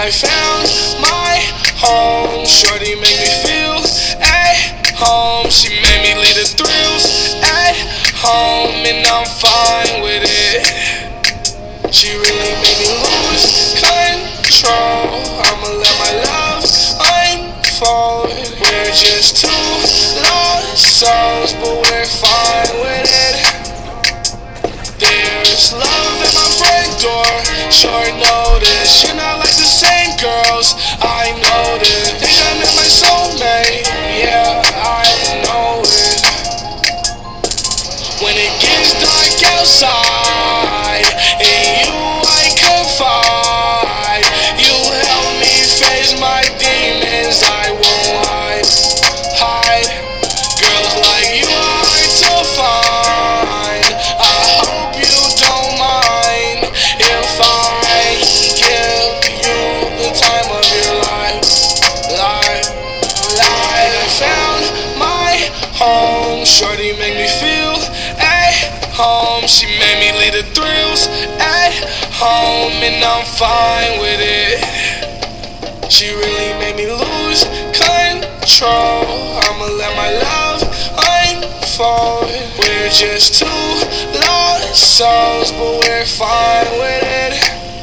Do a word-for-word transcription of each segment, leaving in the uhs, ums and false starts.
I found my home. Shorty made me feel at home. She made me leave the thrills at home, and I'm fine with it. She really made me lose control. I'ma let my love unfold. We're just two lost souls, but we're fine with it. There's love at my front door, short notice. You're not like the same girls, I noticed. Think I met my soulmate, yeah, I know it. When it gets dark outside, in you I confide. You help me face my demons, I won't hide, hide. Girls like you are hard to find. I hope you don't mind if I give you the time of your life, life, life. I found my home. Shorty make me feel at home. She made me leave the thrills at home, and I'm fine with it. She really made me lose control. I'ma let my love unfold. We're just two lost souls, but we're fine with it.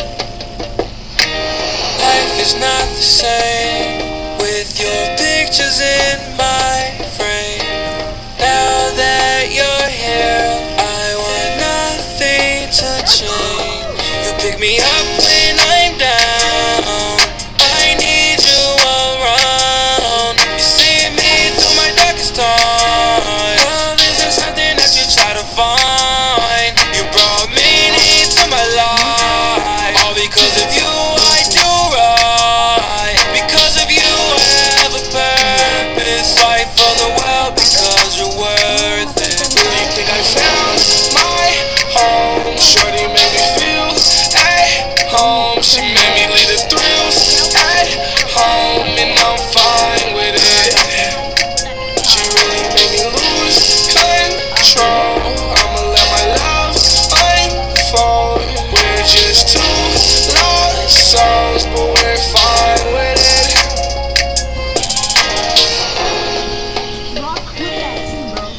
Life is not the same with your pictures in my frame. Now that you're here, I want nothing to change. You pick me up when I'm down. I need you around. You see me through my darkest time. Love isn't something that you try to find. You brought meaning to my life. All because of you I do right. Because of you I have a purpose. Fight for the world because you're worth it. Really think I found my home. Shorty made me feel at home. She made me leave the thrills at home, and I'm fine with it. She really made me lose control. I'ma let my love unfold. We're just two lost souls, but we're fine with it. Rock with that too, bro.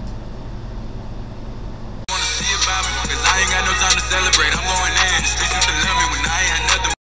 Wanna see about me, cause I ain't got no time to celebrate. I'm going in. The streets